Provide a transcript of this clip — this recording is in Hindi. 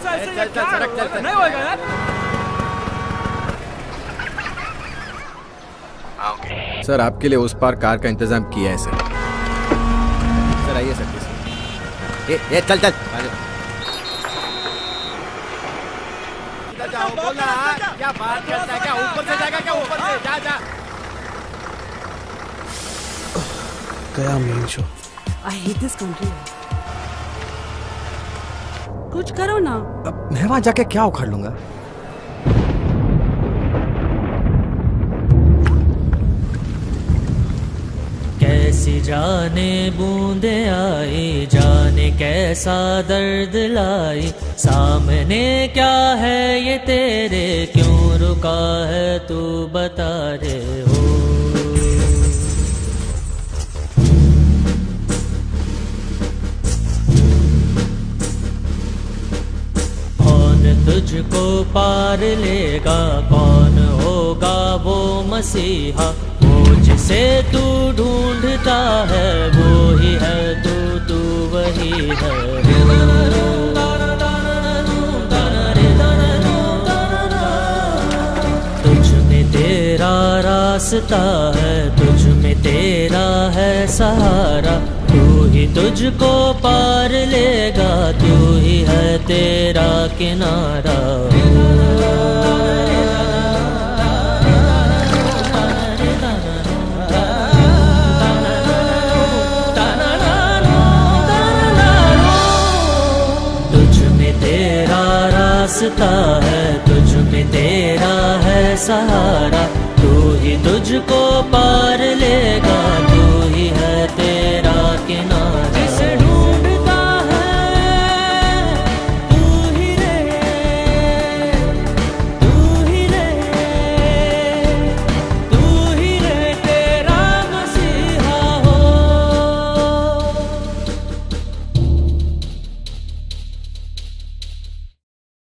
नहीं होगा यार। सर आपके लिए उस पार कार का इंतजाम किया है सर। सर आइए सर। ये चल चल जाओ। बोलना क्या बात करता है? क्या ऊपर से जाएगा? क्या ऊपर से? जा जा। गया मेन शो। I hate this country. कुछ करो ना। अब मैं वहां जाके क्या उखाड़ लूंगा? कैसी जाने बूंदे आई, जाने कैसा दर्द लाई, सामने क्या है ये तेरे, क्यों रुका है तू बता रे हो। तुझको पार लेगा, कौन होगा वो मसीहा, वो जिसे तू ढूंढता है, वो ही है तू वही है। तुझ में तेरा रास्ता है, तुझ में तेरा है सहारा, तू ही तुझको पार लेगा, तू ही है तेरा किनारा। तुझ में तेरा रास्ता है, तुझ में तेरा है सहारा, तू ही तुझको पार